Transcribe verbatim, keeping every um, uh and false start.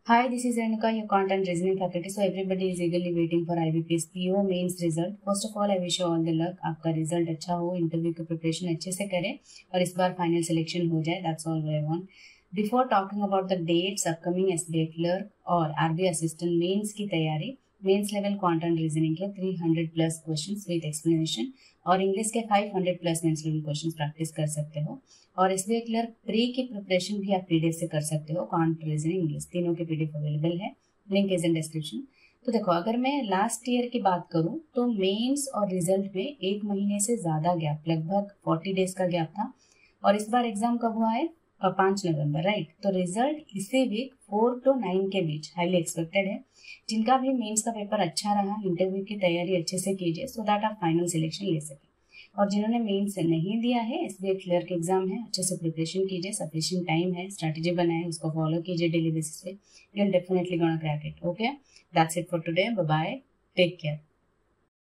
Hi, this is Renuka, your content reasoning faculty. So everybody is eagerly waiting for I B P S P O mains result. First of all, I wish you all the luck. आपका result अच्छा हो, interview की preparation अच्छे से करें और इस बार final selection हो जाए. That's all I want. Before talking about the dates, upcoming S B I clerk और R B I assistant mains की तैयारी, मेंस लेवल क्वांटम रीजनिंग के तीन सौ प्लस क्वेश्चंस विद एक्सप्लेनेशन और इंग्लिश के पाँच सौ plus mains level questions practice कर सकते हो और एसबीआई क्लर्क प्री की प्रिपरेशन भी आप पीडीएफ से कर सकते हो. क्वांटम रीजनिंग इंग्लिश तीनों के पीडीएफ अवेलेबल है, लिंक इज इन डिस्क्रिप्शन. तो देखो, अगर मैं लास्ट ईयर की बात करूं तो मेंस और रिजल्ट में एक महीने से ज्यादा गैप, लगभग चालीस डेज का गैप था और इस बार एग्जाम कब हुआ है? पाँच नवंबर, राइट. तो रिजल्ट इसी वीक फोर टू नाइन के बीच हाईली एक्सपेक्टेड है. जिनका भी मेंस का पेपर अच्छा रहा, इंटरव्यू की तैयारी अच्छे से कीजिए सो दैट आप फाइनल सिलेक्शन ले सकें. और जिन्होंने मेंस नहीं दिया है, एसबीआई क्लर्क एग्जाम है, अच्छे से प्रिपरेशन कीजिए, सफिशिएंट टाइम है, स्ट्रैटेजी बनाए, उसको फॉलो कीजिए डेली बेसिस पे. You will definitely gonna crack it. Okay, that's it for today. Bye bye, take care.